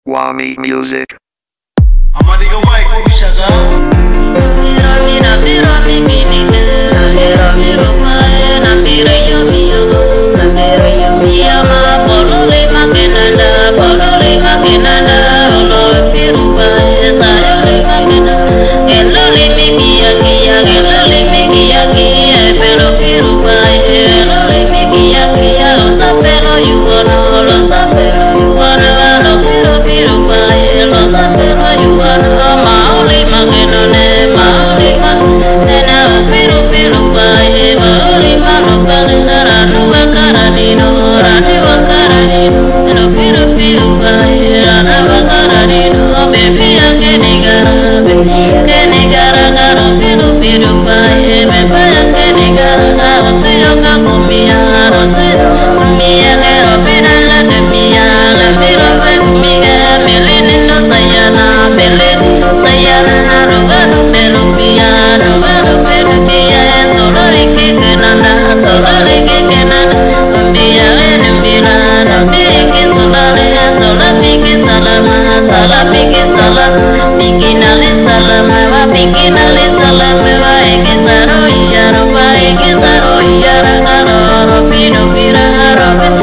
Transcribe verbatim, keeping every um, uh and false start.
Wami Music. Ama nigga Mike, kung siya ka? Mira, mira, mira, mi guinea. Mira, mira, mira, mira, yo, mira, mira, yo, mira, ma, polo, le, ma, que nada, polo, le, ma, que nada, polo, piru, pa, esa, le, ma, que nada. Que lo le, mi guía, guía, que lo le, mi guía, guía, pero piru, pa, lo le, mi guía, guía, lo sapero, you wanna, lo sapero, you wanna, lo piru, piru, pa, lo sapero, you wanna, ma, ole, ma, que no ne, ma, ole, ma, nena, piru, piru, pa, ma, ole, ma, no, pa, nena, ranu, wakara, nino, ranu, wakara, nino, no, piru, piru, pa, rana, wakara, nino, baby, ake, negara, baby, ake, negara, garo, piru, piru, pa, me, pa, ake, negara, garo, si, yo, ka, kumia, ro, si, kumia, garo, pina, la, que mia, la, piru, pa, kumia, melini, no, sayana, melini, no, sayana, ro, garo, pelu, pia, ro, garo, pelu, pia, solo, riki, que nana, solo, riki, que nana, mbia, ene, mbila, no, piki, sola, le, sola, piki, salama, sala, piki, salama, piki, nali, salama, wa, piki, nali, salama, wa, eki, saro, iya, ro, wa, eki, saro, iya, ra, garo, ro, pino, pira, ro,